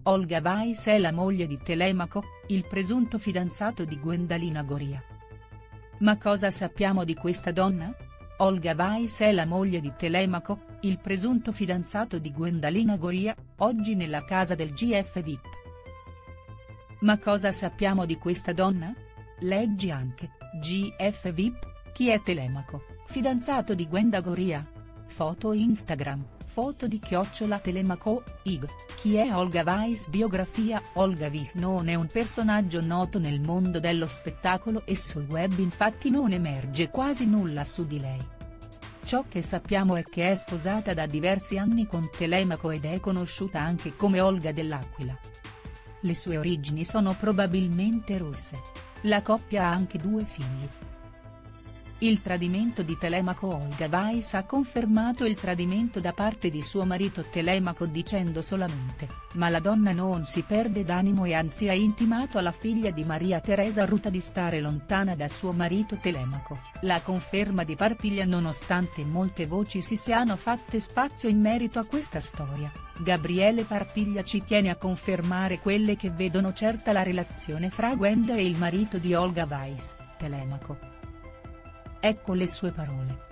Olga Weiss è la moglie di Telemaco, il presunto fidanzato di Gwendalina Goria. Ma cosa sappiamo di questa donna? Olga Weiss è la moglie di Telemaco, il presunto fidanzato di Gwendalina Goria, oggi nella casa del GF VIP. Ma cosa sappiamo di questa donna? Leggi anche, GF VIP, chi è Telemaco, fidanzato di Gwenda Goria? Foto Instagram, foto di @Telemaco, IG, chi è Olga Weiss? Biografia. Olga Weiss non è un personaggio noto nel mondo dello spettacolo e sul web infatti non emerge quasi nulla su di lei. Ciò che sappiamo è che è sposata da diversi anni con Telemaco ed è conosciuta anche come Olga dell'Aquila. Le sue origini sono probabilmente russe. La coppia ha anche 2 figli. Il tradimento di Telemaco. Olga Weiss ha confermato il tradimento da parte di suo marito Telemaco dicendo solamente, ma la donna non si perde d'animo e anzi ha intimato alla figlia di Maria Teresa Ruta di stare lontana da suo marito Telemaco. La conferma di Parpiglia. Nonostante molte voci si siano fatte spazio in merito a questa storia, Gabriele Parpiglia ci tiene a confermare quelle che vedono certa la relazione fra Gwenda e il marito di Olga Weiss, Telemaco. Ecco le sue parole.